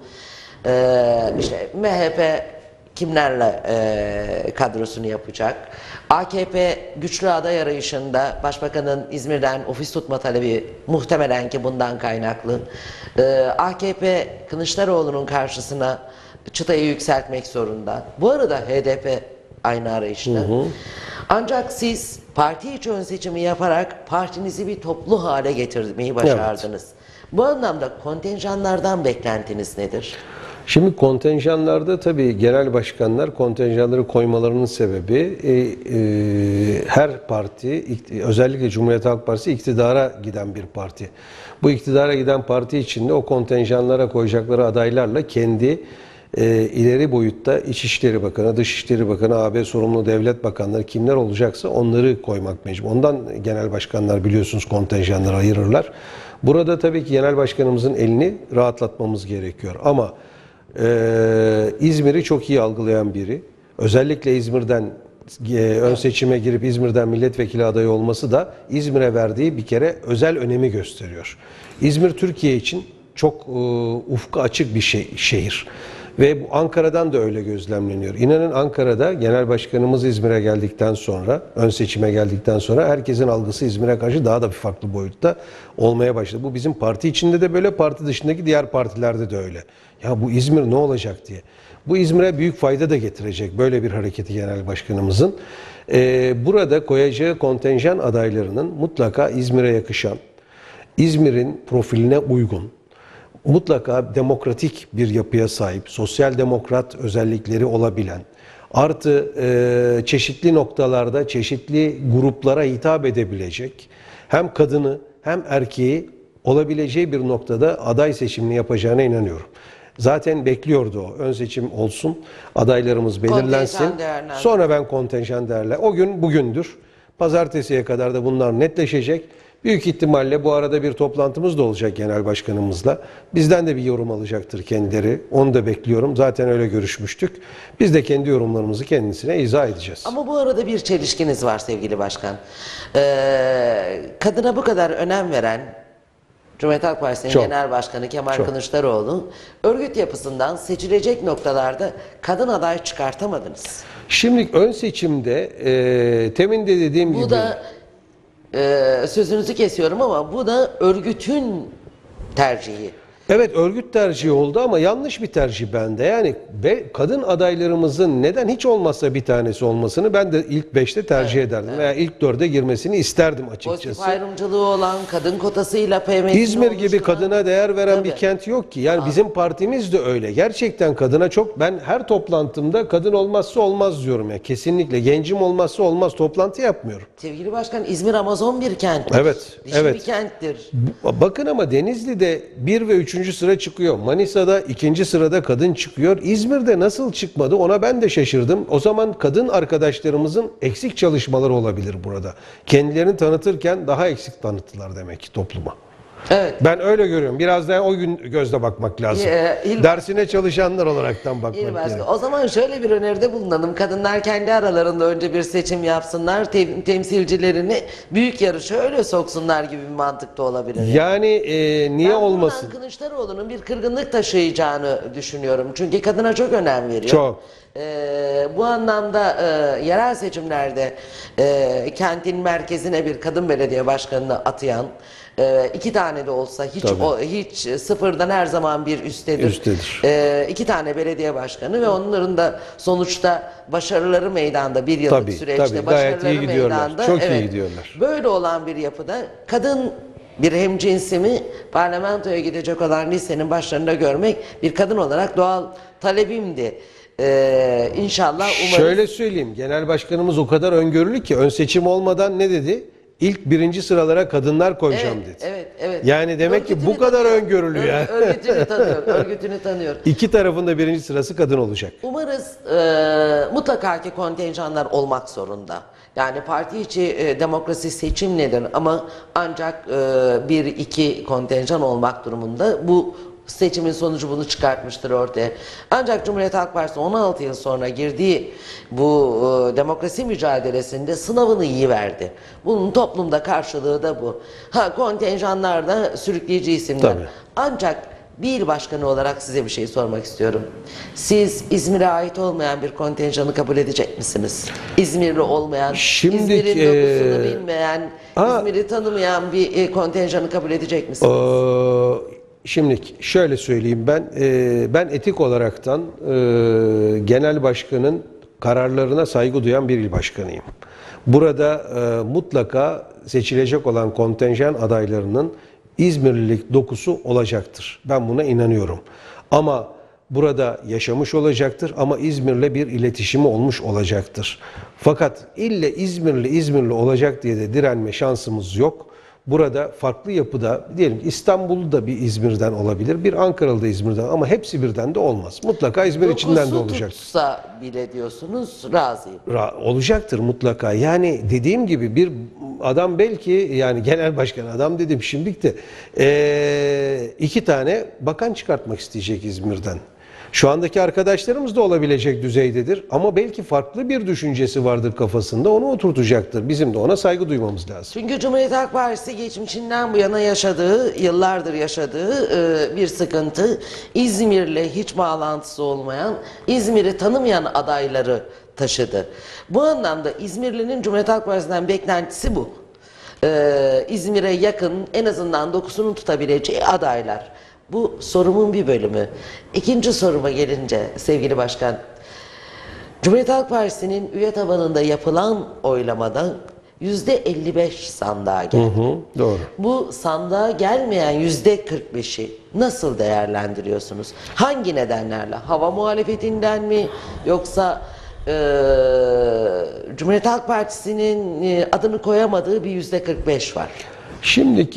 İşte MHP kimlerle kadrosunu yapacak? AKP güçlü aday arayışında Başbakanın İzmir'den ofis tutma talebi muhtemelen ki bundan kaynaklı. AKP Kılıçdaroğlu'nun karşısına çıtayı yükseltmek zorunda. Bu arada HDP aynı arayışta. Ancak siz parti içi ön seçimi yaparak partinizi bir toplu hale getirmeyi başardınız. Bu anlamda kontenjanlardan beklentiniz nedir? Şimdi kontenjanlarda tabii genel başkanlar kontenjanları koymalarının sebebi her parti, özellikle Cumhuriyet Halk Partisi iktidara giden bir parti. Bu iktidara giden parti içinde o kontenjanlara koyacakları adaylarla kendi ileri boyutta İçişleri Bakanı, Dışişleri Bakanı, AB sorumlu devlet bakanları kimler olacaksa onları koymak mecbur. Ondan genel başkanlar biliyorsunuz kontenjanları ayırırlar. Burada tabii ki genel başkanımızın elini rahatlatmamız gerekiyor ama İzmir'i çok iyi algılayan biri. Özellikle İzmir'den ön seçime girip İzmir'den milletvekili adayı olması da İzmir'e verdiği bir kere özel önemi gösteriyor. İzmir Türkiye için çok ufku açık bir şehir. Ve bu Ankara'dan da öyle gözlemleniyor. İnanın Ankara'da genel başkanımız İzmir'e geldikten sonra, ön seçime geldikten sonra herkesin algısı İzmir'e karşı daha da bir farklı boyutta olmaya başladı. Bu bizim parti içinde de böyle, parti dışındaki diğer partilerde de öyle. Ya bu İzmir ne olacak diye. Bu İzmir'e büyük fayda da getirecek böyle bir hareketi genel başkanımızın. Burada koyacağı kontenjan adaylarının mutlaka İzmir'e yakışan, İzmir'in profiline uygun, mutlaka demokratik bir yapıya sahip, sosyal demokrat özellikleri olabilen, artı çeşitli noktalarda çeşitli gruplara hitap edebilecek, hem kadını hem erkeği olabileceği bir noktada aday seçimini yapacağına inanıyorum. Zaten bekliyordu o. Ön seçim olsun, adaylarımız belirlensin. Sonra ben kontenjan derler. O gün bugündür. Pazartesiye kadar da bunlar netleşecek. Büyük ihtimalle bu arada bir toplantımız da olacak genel başkanımızla. Bizden de bir yorum alacaktır kendileri. Onu da bekliyorum. Zaten öyle görüşmüştük. Biz de kendi yorumlarımızı kendisine izah edeceğiz. Ama bu arada bir çelişkiniz var sevgili başkan. Kadına bu kadar önem veren Cumhuriyet Halk Partisi'nin Genel Başkanı Kemal Kılıçdaroğlu, örgüt yapısından seçilecek noktalarda kadın aday çıkartamadınız. Şimdi ön seçimde temin de dediğim gibi... Bu da sözünüzü kesiyorum ama bu da örgütün tercihi. Evet, örgüt tercihi oldu ama yanlış bir tercih bende. Yani kadın adaylarımızın neden hiç olmazsa bir tanesi olmasını ben de ilk 5'te tercih ederdim. Veya ilk 4'e girmesini isterdim açıkçası. Pozitif ayrımcılığı olan, kadın kotasıyla PMS'nin İzmir gibi kadına değer veren bir kent yok ki. Yani bizim partimiz de öyle. Gerçekten kadına çok, ben her toplantımda kadın olmazsa olmaz diyorum ya. Kesinlikle. Gencim olmazsa olmaz, toplantı yapmıyorum. Sevgili başkan, İzmir Amazon bir kenttir. Evet. Dişi bir kenttir. Bakın ama Denizli'de 1 ve 3. sıra çıkıyor. Manisa'da 2. sırada kadın çıkıyor. İzmir'de nasıl çıkmadı ona ben de şaşırdım. O zaman kadın arkadaşlarımızın eksik çalışmaları olabilir burada. Kendilerini tanıtırken daha eksik tanıttılar demek ki topluma. Evet. Ben öyle görüyorum. Biraz daha o gün gözle bakmak lazım. Dersine çalışanlar olaraktan bakmak İl Başkanı. gerekiyor. O zaman şöyle bir öneride bulunalım. Kadınlar kendi aralarında önce bir seçim yapsınlar. Temsilcilerini büyük yarışa öyle soksunlar gibi bir mantıkta olabilir. Yani niye Ben olmasın? buradan Kılıçdaroğlu'nun bir kırgınlık taşıyacağını düşünüyorum. Çünkü kadına çok önem veriyor. Çok. Bu anlamda yerel seçimlerde kentin merkezine bir kadın belediye başkanını atayan, 2 tane de olsa hiç sıfırdan her zaman bir üsttedir. Üsttedir. 2 tane belediye başkanı ve onların da sonuçta başarıları meydanda, bir yıllık Tabii, süreçte tabii. Gayet başarıları iyi gidiyorlar. meydanda. Çok iyi gidiyorlar. Böyle olan bir yapıda kadın bir hemcinsimi parlamentoya gidecek olan lisenin başlarında görmek bir kadın olarak doğal talebimdi. İnşallah umarız. Şöyle söyleyeyim. Genel başkanımız o kadar öngörülü ki ön seçim olmadan ne dedi? İlk 1. sıralara kadınlar koyacağım dedi. Evet. Yani demek ki bu kadar öngörülü yani. Örgütünü tanıyor. İki tarafın da 1. sırası kadın olacak. Umarız mutlaka ki kontenjanlar olmak zorunda. Yani parti içi demokrasi seçim nedir ama ancak 1-2 kontenjan olmak durumunda. Bu seçimin sonucu bunu çıkartmıştır ortaya. Ancak Cumhuriyet Halk Partisi 16 yıl sonra girdiği bu demokrasi mücadelesinde sınavını iyi verdi. Bunun toplumda karşılığı da bu. Kontenjanlarda sürükleyici isimler. Tabii. Ancak bir il başkanı olarak size bir şey sormak istiyorum. Siz İzmir'e ait olmayan bir kontenjanı kabul edecek misiniz? İzmirli olmayan, İzmir'in dokusunu bilmeyen, İzmir'i tanımayan bir kontenjanı kabul edecek misiniz? Şimdi şöyle söyleyeyim ben etik olaraktan genel başkanın kararlarına saygı duyan bir il başkanıyım. Burada mutlaka seçilecek olan kontenjan adaylarının İzmirlilik dokusu olacaktır. Ben buna inanıyorum. Ama burada yaşamış olacaktır ama İzmir'le bir iletişimi olmuş olacaktır. Fakat ille İzmirli olacak diye de direnme şansımız yok. Burada farklı yapıda diyelim İstanbul'da da bir İzmir'den olabilir, bir Ankaralı da İzmir'den ama hepsi birden de olmaz. Mutlaka İzmir içinden de olacak. Tutsa bile diyorsunuz razıyım. Olacaktır mutlaka. Yani dediğim gibi bir adam belki yani genel başkan adam dedim şimdilik de 2 tane bakan çıkartmak isteyecek İzmir'den. Şu andaki arkadaşlarımız da olabilecek düzeydedir ama belki farklı bir düşüncesi vardır kafasında onu oturtacaktır. Bizim de ona saygı duymamız lazım. Çünkü Cumhuriyet Halk Partisi geçmişinden bu yana yıllardır yaşadığı bir sıkıntı, İzmir'le hiç bağlantısı olmayan, İzmir'i tanımayan adayları taşıdı. Bu anlamda İzmirli'nin Cumhuriyet Halk Partisi'nden beklentisi bu. İzmir'e yakın en azından dokusunun tutabileceği adaylar. Bu sorumun bir bölümü. İkinci soruma gelince sevgili başkan, Cumhuriyet Halk Partisi'nin üye tabanında yapılan oylamada %55 sandığa geldi. Doğru. Bu sandığa gelmeyen %45'i nasıl değerlendiriyorsunuz? Hangi nedenlerle? Hava muhalefetinden mi? Yoksa Cumhuriyet Halk Partisi'nin adını koyamadığı bir %45 var. Şimdi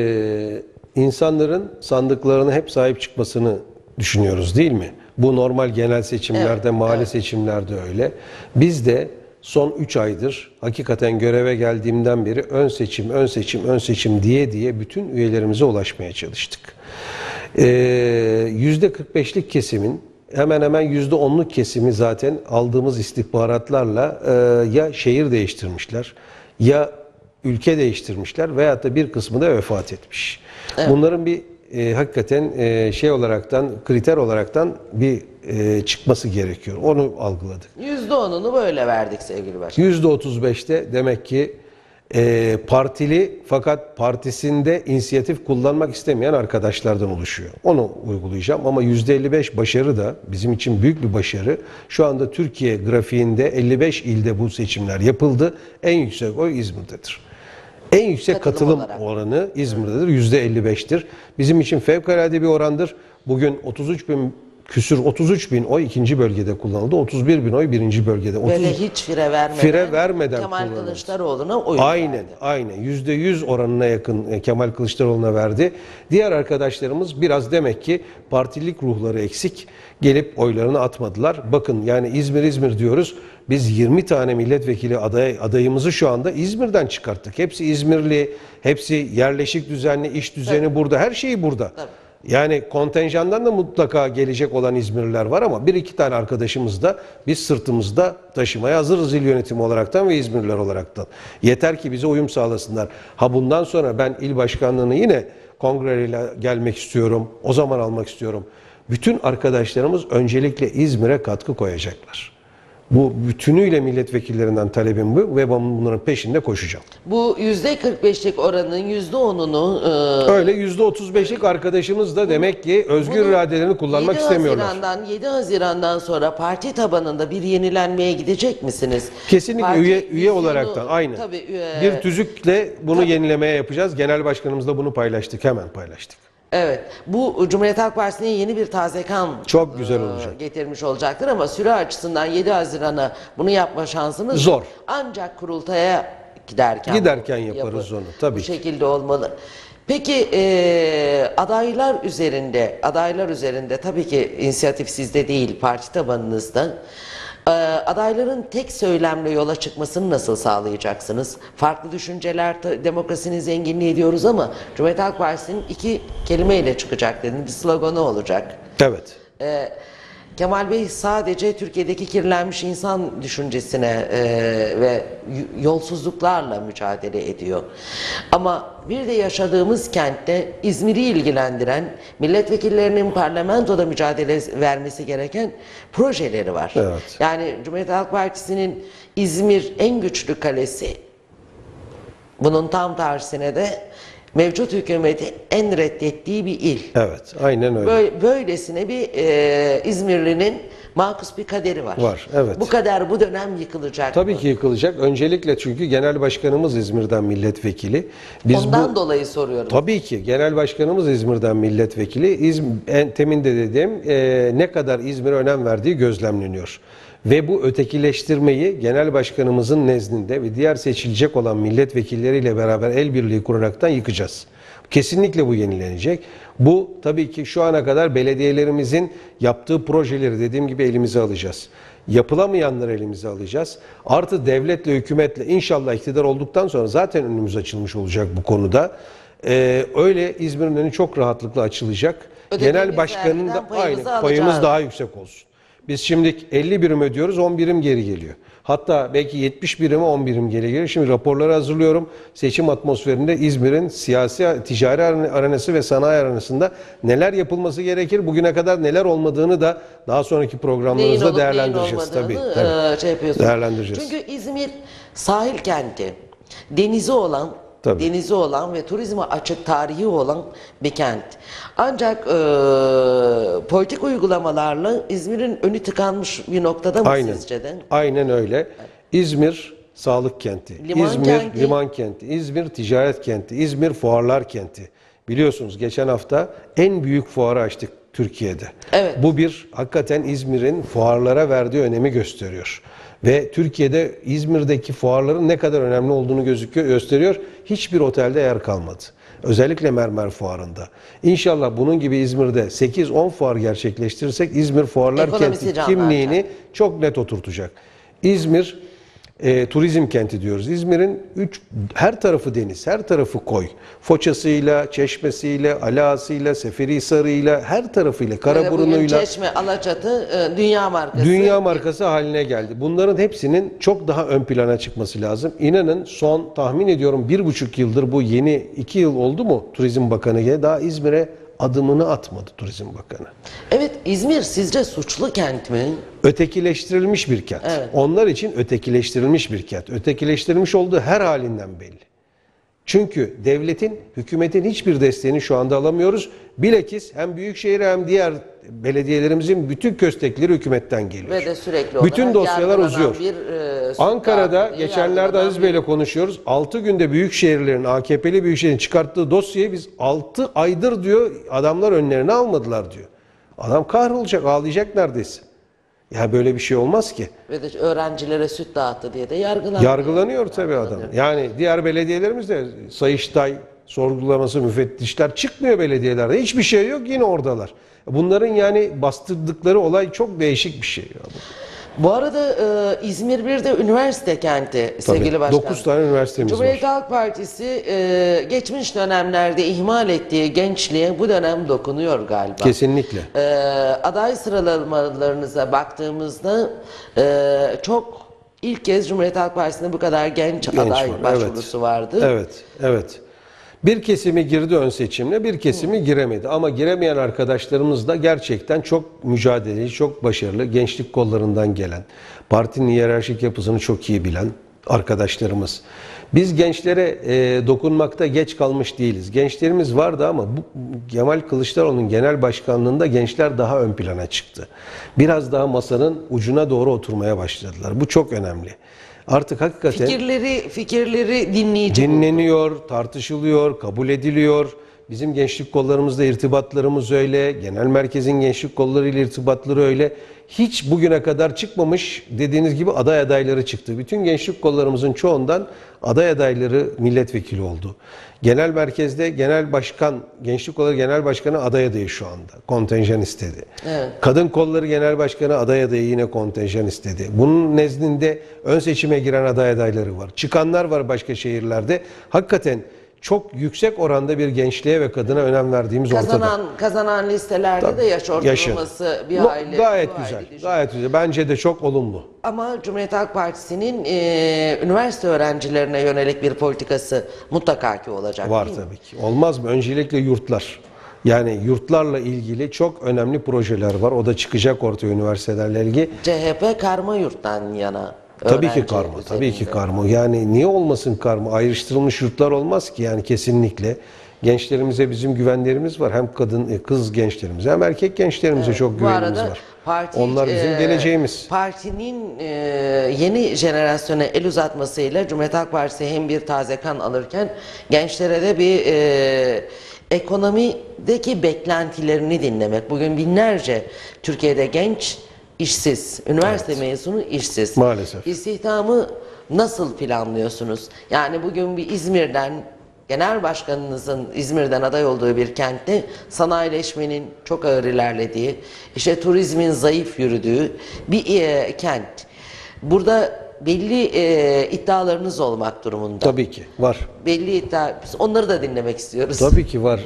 insanların sandıklarına hep sahip çıkmasını düşünüyoruz değil mi? Bu normal genel seçimlerde, mahalle seçimlerde öyle. Biz de son 3 aydır hakikaten göreve geldiğimden beri ön seçim diye bütün üyelerimize ulaşmaya çalıştık. %45'lik kesimin hemen hemen %10'luk kesimi zaten aldığımız istihbaratlarla ya şehir değiştirmişler ya ülke değiştirmişler veyahut da bir kısmı da vefat etmiş. Evet. Bunların bir hakikaten kriter olaraktan bir çıkması gerekiyor. Onu algıladık. %10'unu böyle verdik sevgili başkan. %35'te demek ki partili fakat partisinde inisiyatif kullanmak istemeyen arkadaşlardan oluşuyor. Onu uygulayacağım ama %55 başarı da bizim için büyük bir başarı. Şu anda Türkiye grafiğinde 55 ilde bu seçimler yapıldı. En yüksek oy İzmir'dedir. En yüksek katılım oranı İzmir'dedir. %55'tir. Bizim için fevkalade bir orandır. Bugün 33 bin küsür 33 bin oy ikinci bölgede kullanıldı. 31 bin oy birinci bölgede. Böyle hiç fire vermeden Kemal kullanıldı. Kılıçdaroğlu'na oy Aynen, verdi. aynen. %100 oranına yakın Kemal Kılıçdaroğlu'na verdi. Diğer arkadaşlarımız biraz demek ki partilik ruhları eksik. Gelip oylarını atmadılar. Bakın yani İzmir diyoruz. Biz 20 tane milletvekili adayımızı şu anda İzmir'den çıkarttık. Hepsi İzmirli, hepsi yerleşik düzenli, iş düzeni burada, her şeyi burada. Tabii. Yani kontenjandan da mutlaka gelecek olan İzmirliler var ama bir iki tane arkadaşımız da biz sırtımızda taşımaya hazırız il yönetimi olaraktan ve İzmirliler olaraktan. Yeter ki bize uyum sağlasınlar. Ha bundan sonra ben il başkanlığını yine kongreyle gelmek istiyorum, o zaman almak istiyorum. Bütün arkadaşlarımız öncelikle İzmir'e katkı koyacaklar. Bu bütünüyle milletvekillerinden talebim bu ve ben bunların peşinde koşacağım. Bu %45'lik oranın %10'unu Öyle %35'lik arkadaşımız da demek ki özgür iradelerini kullanmak istemiyorlar. 7 Haziran'dan sonra parti tabanında bir yenilenmeye gidecek misiniz? Kesinlikle Parti üye vizyonu- olaraktan aynı. Tabii, Bir tüzükle bunu tabii. yenilemeye yapacağız. Genel başkanımızla bunu paylaştık. Hemen paylaştık. Evet. Bu Cumhuriyet Halk Partisi'ne yeni bir taze kan Çok güzel olacak. getirmiş olacaktır ama süre açısından 7 Haziran'a bunu yapma şansınız Zor. ancak kurultaya giderken yaparız onu, tabii Bu ki. şekilde olmalı. Peki adaylar üzerinde tabii ki inisiyatif sizde değil, parti tabanınızda. Adayların tek söylemle yola çıkmasını nasıl sağlayacaksınız? Farklı düşünceler, demokrasinin zenginliği diyoruz ama Cumhuriyet Halk Partisi'nin 2 kelimeyle çıkacak dedin, bir sloganı olacak. Evet. Kemal Bey sadece Türkiye'deki kirlenmiş insan düşüncesine ve yolsuzluklarla mücadele ediyor. Ama bir de yaşadığımız kentte İzmir'i ilgilendiren, milletvekillerinin parlamentoda mücadele vermesi gereken projeleri var. Evet. Yani Cumhuriyet Halk Partisi'nin İzmir en güçlü kalesi, bunun tam tersine de mevcut hükümeti en reddettiği bir il. Evet. Aynen öyle. Böylesine bir İzmirli'nin makus bir kaderi var. Var, evet. Bu kader bu dönem yıkılacak Tabii mı? ki yıkılacak. Öncelikle çünkü genel başkanımız İzmir'den milletvekili. Ondan dolayı soruyorum. Tabii ki genel başkanımız İzmir'den milletvekili. Temin de dediğim ne kadar İzmir'e önem verdiği gözlemleniyor. Ve bu ötekileştirmeyi genel başkanımızın nezdinde ve diğer seçilecek olan milletvekilleriyle beraber el birliği kuraraktan yıkacağız. Kesinlikle bu yenilenecek. Bu tabii ki şu ana kadar belediyelerimizin yaptığı projeleri dediğim gibi elimize alacağız. Yapılamayanları elimize alacağız. Artı devletle, hükümetle inşallah iktidar olduktan sonra zaten önümüz açılmış olacak bu konuda. Öyle İzmir'in önü çok rahatlıkla açılacak. Genel başkanın da aynı payımız daha yüksek olsun. Biz şimdi 50 birim ödüyoruz, 10 birim geri geliyor. Hatta belki 70 birime 10 birim geri geliyor. Şimdi raporları hazırlıyorum. Seçim atmosferinde İzmir'in siyasi, ticari arenası ve sanayi arenasında neler yapılması gerekir, bugüne kadar neler olmadığını da daha sonraki programlarımızda değerlendireceğiz. Tabii. Değerlendireceğiz. Çünkü İzmir sahil kenti, denizi olan ve turizme açık tarihi olan bir kent. Ancak politik uygulamalarla İzmir'in önü tıkanmış bir noktada mı sizce de? Aynen öyle. İzmir sağlık kenti, İzmir liman kenti, İzmir ticaret kenti, İzmir fuarlar kenti. Biliyorsunuz geçen hafta en büyük fuarı açtık Türkiye'de. Evet. Bu hakikaten İzmir'in fuarlara verdiği önemi gösteriyor. Ve Türkiye'de İzmir'deki fuarların ne kadar önemli olduğunu gösteriyor. Hiçbir otelde yer kalmadı. Özellikle Mermer Fuarı'nda. İnşallah bunun gibi İzmir'de 8-10 fuar gerçekleştirirsek İzmir Fuarlar Kenti kimliğini çok net oturtacak. İzmir turizm kenti diyoruz. İzmir'in her tarafı deniz, her tarafı koy. Foça'sıyla, Çeşme'siyle, Ala'sıyla, Seferihisar'ıyla, her tarafıyla, Karaburun'uyla. Çeşme, Alaçatı dünya markası. Dünya markası haline geldi. Bunların hepsinin çok daha ön plana çıkması lazım. İnanın son tahmin ediyorum 1,5 yıldır bu yeni 2 yıl oldu mu Turizm Bakanı daha İzmir'e adımını atmadı Turizm Bakanı. Evet, İzmir sizce suçlu kent mi? Ötekileştirilmiş bir kent. Evet. Onlar için ötekileştirilmiş bir kent. Ötekileştirilmiş olduğu her halinden belli. Çünkü devletin, hükümetin hiçbir desteğini şu anda alamıyoruz. Bilakis hem büyükşehir hem diğer belediyelerimizin bütün köstekleri hükümetten geliyor. Ve de sürekli olarak bütün dosyalar uzuyor. Ankara'da diye geçenlerde Aziz Bey'le konuşuyoruz. 6 günde büyükşehirlerin, AKP'li büyükşehirin çıkarttığı dosyayı biz 6 aydır diyor adamlar önlerine almadılar diyor. Adam kahrolacak, ağlayacak neredeyse. Ya böyle bir şey olmaz ki. Ve de öğrencilere süt dağıttı diye de yargılanıyor. Yargılanıyor tabii adam. Yani diğer belediyelerimizde Sayıştay sorgulaması, müfettişler çıkmıyor belediyelerde. Hiçbir şey yok, yine oradalar. Bunların yani bastırdıkları olay çok değişik bir şey. Bu arada İzmir bir de üniversite kenti sevgili başkan. 9 tane üniversitemiz Cumhuriyet var. Halk Partisi geçmiş dönemlerde ihmal ettiği gençliğe bu dönem dokunuyor galiba. Kesinlikle. Aday sıralamalarınıza baktığımızda çok ilk kez Cumhuriyet Halk Partisi'nde bu kadar genç aday var, başvurusu vardı. Evet, evet. Bir kesimi girdi ön seçimle, bir kesimi giremedi. Ama giremeyen arkadaşlarımız da gerçekten çok mücadeleci, çok başarılı, gençlik kollarından gelen, partinin hiyerarşik yapısını çok iyi bilen arkadaşlarımız. Biz gençlere dokunmakta geç kalmış değiliz. Gençlerimiz vardı ama bu Kemal Kılıçdaroğlu'nun genel başkanlığında gençler daha ön plana çıktı. Biraz daha masanın ucuna doğru oturmaya başladılar. Bu çok önemli. Artık hakikaten Fikirleri dinleniyor, tartışılıyor, kabul ediliyor. Bizim gençlik kollarımızda irtibatlarımız öyle, genel merkezin gençlik kollarıyla irtibatları öyle. Hiç bugüne kadar çıkmamış dediğiniz gibi aday adayları çıktı. Bütün gençlik kollarımızın çoğundan aday adayları milletvekili oldu. Genel merkezde genel başkan, gençlik kolları genel başkanı aday adayı şu anda. Kontenjan istedi. Evet. Kadın kolları genel başkanı aday adayı yine kontenjan istedi. Bunun nezdinde ön seçime giren aday adayları var. Çıkanlar var başka şehirlerde. Hakikaten çok yüksek oranda bir gençliğe ve kadına önem verdiğimiz ortada. Kazanan listelerde de yaş ortalaması bir hayli. Gayet bu güzel. hayli düşük. Gayet güzel. Bence de çok olumlu. Ama Cumhuriyet Halk Partisi'nin üniversite öğrencilerine yönelik bir politikası mutlaka ki olacak. Var değil mi? tabii ki. Olmaz mı? Öncelikle yurtlar. Yani yurtlarla ilgili çok önemli projeler var. O da çıkacak ortaya üniversitelerle ilgili. CHP karma yurttan yana. Tabii ki öğrenci karma. Tabii ki üzerinde. karma. Yani niye olmasın karma? Ayrıştırılmış yurtlar olmaz ki yani kesinlikle. Gençlerimize bizim güvenlerimiz var. Hem kız gençlerimize hem erkek gençlerimize çok Bu güvenimiz arada var. parti, Onlar bizim geleceğimiz. Partinin yeni jenerasyona el uzatmasıyla Cumhuriyet Halk Partisi hem bir taze kan alırken gençlere de bir ekonomideki beklentilerini dinlemek. Bugün binlerce Türkiye'de genç işsiz, üniversite mezunu işsiz. Maalesef. İstihdamı nasıl planlıyorsunuz? Yani bugün bir İzmir'den, genel başkanınızın İzmir'den aday olduğu bir kentte sanayileşmenin çok ağır ilerlediği, işte turizmin zayıf yürüdüğü bir kent. Burada belli iddialarınız olmak durumunda. Tabii ki var. Belli iddia, biz onları da dinlemek istiyoruz. Tabii ki var.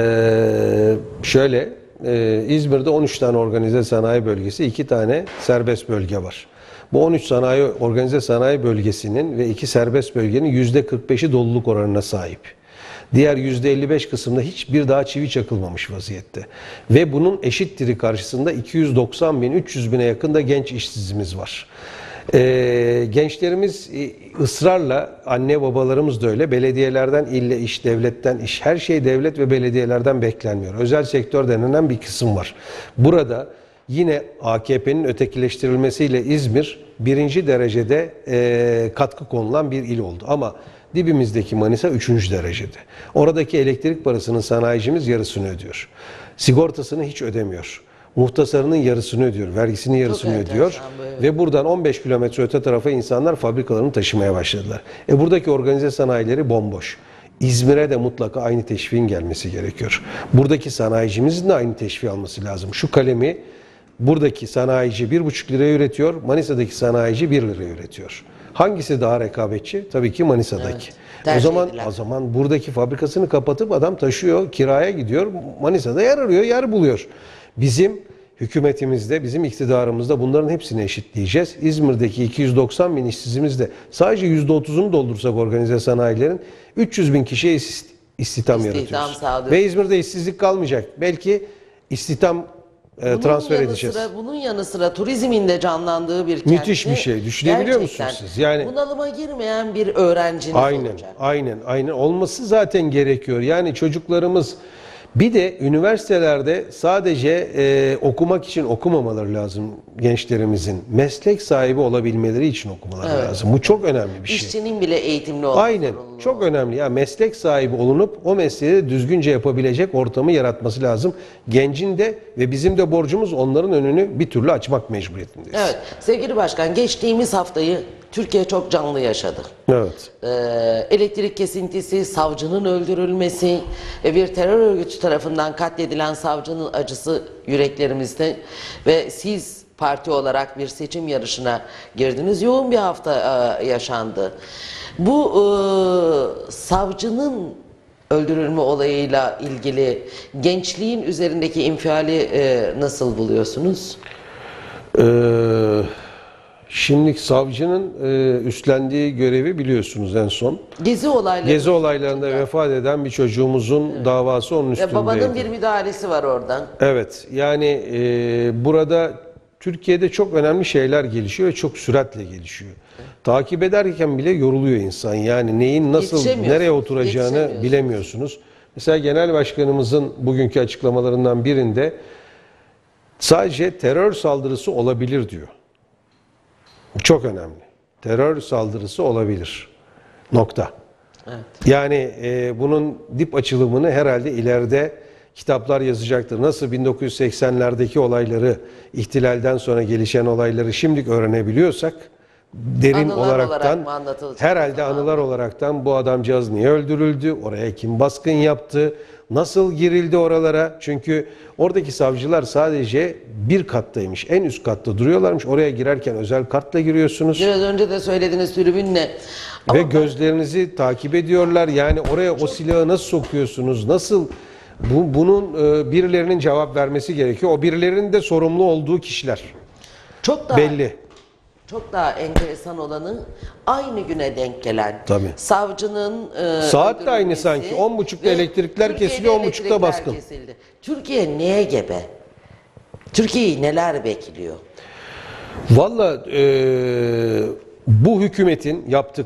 İzmir'de 13 tane organize sanayi bölgesi, 2 tane serbest bölge var. Bu 13 organize sanayi bölgesinin ve 2 serbest bölgenin %45'i doluluk oranına sahip. Diğer %55 kısımda hiçbir daha çivi çakılmamış vaziyette. Ve bunun eşittiri karşısında 290 bin, 300 bine yakın da genç işsizimiz var. Gençlerimiz ısrarla, anne babalarımız da öyle, belediyelerden ille iş, devletten iş, her şey devlet ve belediyelerden beklenmiyor. Özel sektör denilen bir kısım var. Burada yine AKP'nin ötekileştirilmesiyle İzmir birinci derecede katkı konulan bir il oldu. Ama dibimizdeki Manisa 3. derecede. Oradaki elektrik parasının sanayicimiz yarısını ödüyor. Sigortasını hiç ödemiyor. Muhtasarının yarısını ödüyor, vergisinin yarısını ödüyor. Ve buradan 15 kilometre öte tarafa insanlar fabrikalarını taşımaya başladılar. Buradaki organize sanayileri bomboş. İzmir'e de mutlaka aynı teşviğin gelmesi gerekiyor. Buradaki sanayicimizin de aynı teşviği alması lazım. Şu kalemi buradaki sanayici 1,5 liraya üretiyor, Manisa'daki sanayici 1 liraya üretiyor. Hangisi daha rekabetçi? Tabii ki Manisa'daki. Evet, o zaman buradaki fabrikasını kapatıp adam taşıyor, kiraya gidiyor, Manisa'da yer arıyor, yer buluyor. Bizim hükümetimizde, bizim iktidarımızda bunların hepsini eşitleyeceğiz. İzmir'deki 290 bin işsizimiz de sadece %30'unu doldursak organize sanayilerin 300 bin kişiye istihdam yaratıyoruz. sağlıyoruz. Ve İzmir'de işsizlik kalmayacak. Belki istihdam transfer edeceğiz. Bunun yanı sıra turizmin de canlandığı bir kentte Müthiş bir şey. Düşünebiliyor musunuz siz? Yani bunalıma girmeyen bir öğrenciniz olacak. aynen olması zaten gerekiyor. Yani çocuklarımız Bir de üniversitelerde sadece okumak için okumamaları lazım gençlerimizin. Meslek sahibi olabilmeleri için okumaları lazım. Bu çok önemli bir şey. İşçinin bile eğitimli olması. Aynen. Çok önemli. Ya meslek sahibi olunup o mesleği düzgünce yapabilecek ortamı yaratması lazım. Gencin de ve bizim de borcumuz onların önünü bir türlü açmak mecburiyetindeyiz. Evet. Sevgili Başkan, geçtiğimiz haftayı Türkiye çok canlı yaşadı. Evet. Elektrik kesintisi, savcının öldürülmesi, bir terör örgütü tarafından katledilen savcının acısı yüreklerimizde ve siz parti olarak bir seçim yarışına girdiniz. Yoğun bir hafta yaşandı. Bu savcının öldürülme olayıyla ilgili gençliğin üzerindeki infiali nasıl buluyorsunuz? Şimdi savcının üstlendiği görevi biliyorsunuz en son. Gezi olaylarında vefat eden bir çocuğumuzun davası onun üstündeydi. Babanın bir müdahalesi var oradan. Evet, yani burada Türkiye'de çok önemli şeyler gelişiyor ve çok süratle gelişiyor. Takip ederken bile yoruluyor insan. Yani neyin nasıl, nereye oturacağını bilemiyorsunuz. Mesela Genel Başkanımızın bugünkü açıklamalarından birinde sadece terör saldırısı olabilir diyor. Çok önemli. Terör saldırısı olabilir. Nokta. Evet. Yani bunun dip açılımını herhalde ileride kitaplar yazacaktır. Nasıl 1980'lerdeki olayları, ihtilalden sonra gelişen olayları şimdi öğrenebiliyorsak, derin olaraktan, herhalde anılar olaraktan bu adamcağız niye öldürüldü, oraya kim baskın yaptı, nasıl girildi oralara? Çünkü oradaki savcılar sadece bir kattaymış, en üst katta duruyorlarmış. Oraya girerken özel kartla giriyorsunuz. Biraz önce de söylediğiniz tribünle. Ve gözlerinizi takip ediyorlar. Yani oraya o silahı nasıl sokuyorsunuz, nasıl... Bunun birilerinin cevap vermesi gerekiyor. O birilerinin de sorumlu olduğu kişiler. Çok daha belli. Çok daha enteresan olanı aynı güne denk gelen savcının saat de aynı sanki. 10.30'da elektrikler kesiliyor, 10.30'da baskın. Kesildi. Türkiye neye gebe? Türkiye'yi neler bekliyor? Valla bu hükümetin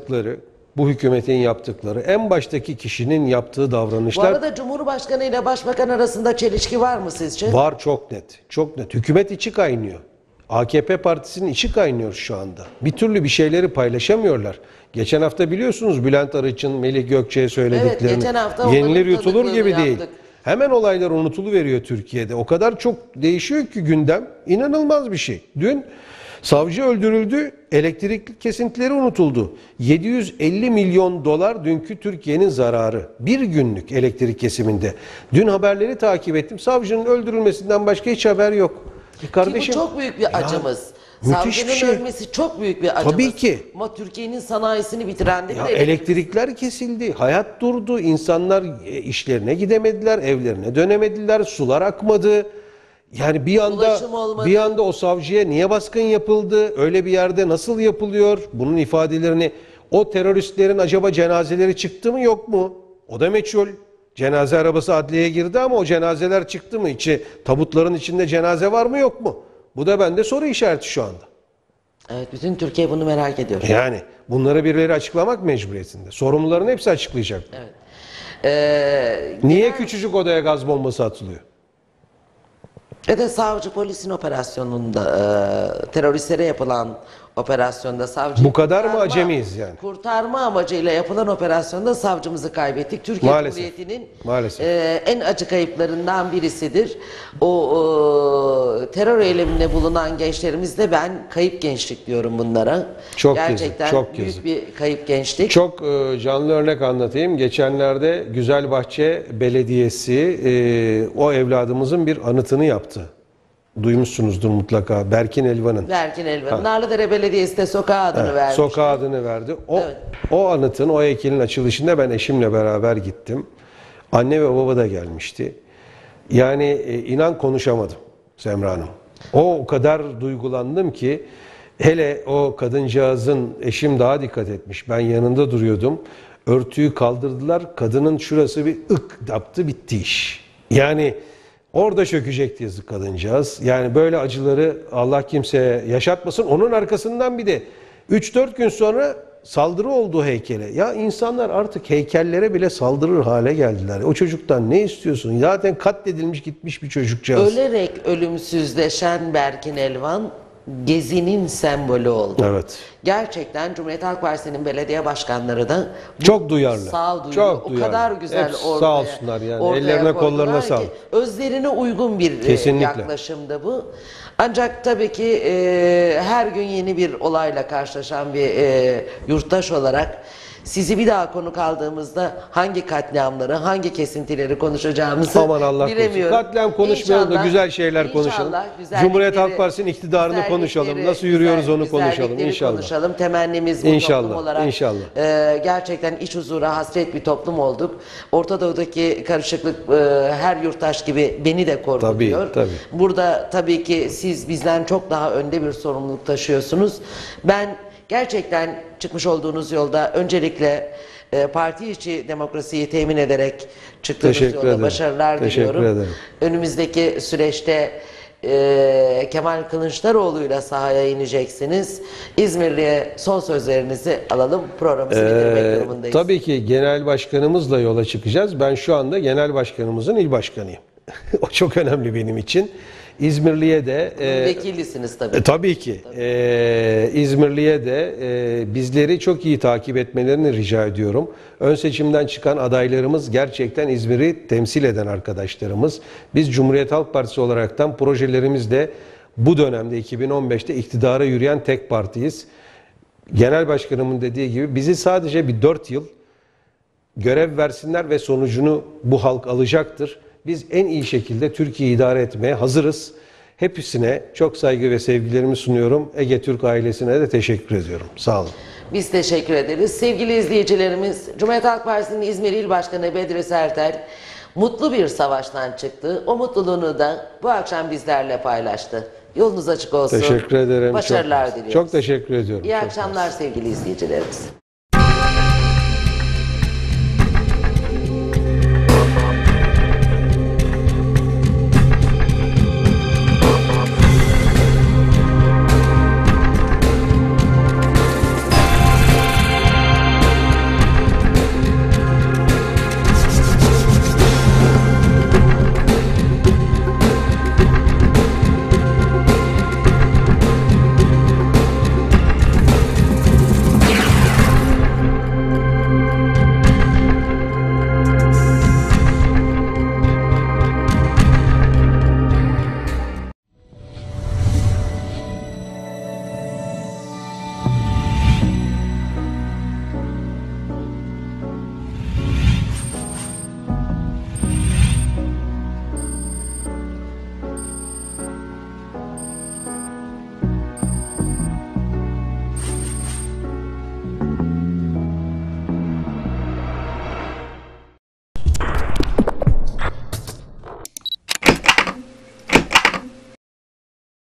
yaptıkları, en baştaki kişinin yaptığı davranışlar... Bu arada Cumhurbaşkanı ile Başbakan arasında çelişki var mı sizce? Var, çok net. Çok net. Hükümet içi kaynıyor. AKP partisinin içi kaynıyor şu anda. Bir türlü bir şeyleri paylaşamıyorlar. Geçen hafta biliyorsunuz Bülent Arınç'ın Melih Gökçe'ye söylediklerini. Evet, geçen hafta yenilir yutulur gibi yaptık. değil. Hemen olaylar unutuluveriyor Türkiye'de. O kadar çok değişiyor ki gündem. İnanılmaz bir şey. Dün savcı öldürüldü, elektrik kesintileri unutuldu. 750 milyon dolar dünkü Türkiye'nin zararı. Bir günlük elektrik kesiminde. Dün haberleri takip ettim. Savcının öldürülmesinden başka hiç haber yok. Ki Kardeşim, bu çok büyük bir acımız. Müthiş bir şey. Ölmesi çok büyük bir acımız. Tabii ki. Ama Türkiye'nin sanayisini bitiren de bir elektrikler kesildi, hayat durdu, insanlar işlerine gidemediler, evlerine dönemediler, sular akmadı. Yani bir anda o savcıya niye baskın yapıldı? Öyle bir yerde nasıl yapılıyor? Bunun ifadelerini, o teröristlerin acaba cenazeleri çıktı mı yok mu? O da meçhul. Cenaze arabası adliyeye girdi ama o cenazeler çıktı mı? Tabutların içinde cenaze var mı yok mu? Bu da bende soru işareti şu anda. Evet, bütün Türkiye bunu merak ediyor. Yani bunları birileri açıklamak mecburiyetinde. Sorumluların hepsi açıklayacak. Evet. Niye küçücük odaya gaz bombası atılıyor? Ve de savcı polisin operasyonunda, teröristlere yapılan operasyonda savcı... Bu kadar mı acemiyiz yani? Kurtarma amacıyla yapılan operasyonda savcımızı kaybettik. Türkiye Cumhuriyeti'nin en acı kayıplarından birisidir. O terör eyleminde bulunan gençlerimizde ben kayıp gençlik diyorum bunlara. Çok gerçekten yazık, çok büyük yazık. bir kayıp gençlik. Çok canlı örnek anlatayım. Geçenlerde Güzelbahçe Belediyesi o evladımızın bir anıtını yaptı. Duymuşsunuzdur mutlaka. Berkin Elvan'ın. Berkin Elvan. Narlıdere Belediyesi de sokağa adını verdi. Sokağa adını verdi. O anıtın, o heykelin açılışında ben eşimle beraber gittim. Anne ve baba da gelmişti. Yani inan konuşamadım Semra Hanım. O kadar duygulandım ki, hele o kadıncağızın, eşim daha dikkat etmiş. Ben yanında duruyordum. Örtüyü kaldırdılar. Kadının şurası bir ık yaptı, bitti iş. Yani orada çökecekti yazık kadıncağız. Yani böyle acıları Allah kimseye yaşatmasın. Onun arkasından bir de 3-4 gün sonra saldırı oldu heykele. Ya insanlar artık heykellere bile saldırır hale geldiler. O çocuktan ne istiyorsun? Zaten katledilmiş gitmiş bir çocukcağız. Ölerek ölümsüzleşen Berkin Elvan Gezi'nin sembolü oldu. Evet. Gerçekten Cumhuriyet Halk Partisi'nin belediye başkanları da Çok duyarlı. sağduyu Çok o duyarlı. kadar güzel Hepsi ortaya, sağ olsunlar yani. ortaya Ellerine, koydular kollarına ki sağlık. özlerine uygun bir Kesinlikle. yaklaşımdı bu. Ancak tabii ki her gün yeni bir olayla karşılaşan bir yurttaş olarak sizi bir daha konuk aldığımızda hangi katliamları, hangi kesintileri konuşacağımızı Aman Allah korusun. bilemiyorum. Katliam konuşmayalım da İnşallah- güzel şeyler konuşalım. inşallah Cumhuriyet Halk güzellikleri- Partisi'nin iktidarını konuşalım. güzellikleri- Nasıl yürüyoruz onu konuşalım güzellikleri inşallah. konuşalım. Temennimiz bu İnşallah, toplum olarak. inşallah. Gerçekten iç huzura hasret bir toplum olduk. Orta Doğu'daki karışıklık her yurttaş gibi beni de korkutuyor. Tabii, tabii. Burada tabii ki siz bizden çok daha önde bir sorumluluk taşıyorsunuz. Ben gerçekten çıkmış olduğunuz yolda öncelikle parti içi demokrasiyi temin ederek çıktığınız Teşekkür yolda ederim. başarılar Teşekkür diliyorum. ederim. Önümüzdeki süreçte Kemal Kılıçdaroğlu'yla sahaya ineceksiniz. İzmirli'ye son sözlerinizi alalım. Programımızı bitirmek durumundayız. Tabii ki genel başkanımızla yola çıkacağız. Ben şu anda genel başkanımızın il başkanıyım. O çok önemli benim için. İzmirli'ye de Vekilisiniz tabii. tabii ki İzmirli'ye de bizleri çok iyi takip etmelerini rica ediyorum. Ön seçimden çıkan adaylarımız gerçekten İzmir'i temsil eden arkadaşlarımız. Biz Cumhuriyet Halk Partisi olaraktan projelerimizle bu dönemde 2015'te iktidara yürüyen tek partiyiz. Genel başkanımın dediği gibi bizi sadece bir 4 yıl görev versinler ve sonucunu bu halk alacaktır. Biz en iyi şekilde Türkiye'yi idare etmeye hazırız. Hepsine çok saygı ve sevgilerimi sunuyorum. Ege Türk ailesine de teşekkür ediyorum. Sağ olun. Biz teşekkür ederiz. Sevgili izleyicilerimiz, Cumhuriyet Halk Partisi'nin İzmir İl Başkanı Bedri Sertel mutlu bir savaştan çıktı. O mutluluğunu da bu akşam bizlerle paylaştı. Yolunuz açık olsun. Teşekkür ederim. Başarılar çok, diliyoruz. Çok teşekkür ediyorum. İyi Çok akşamlar sevgili izleyicilerimiz.